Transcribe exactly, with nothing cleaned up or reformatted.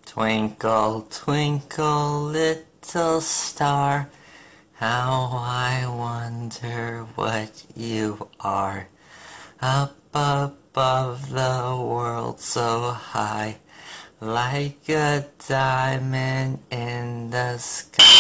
Twinkle, twinkle, little star, how I wonder what you are. Up above the world so high, like a diamond in the sky.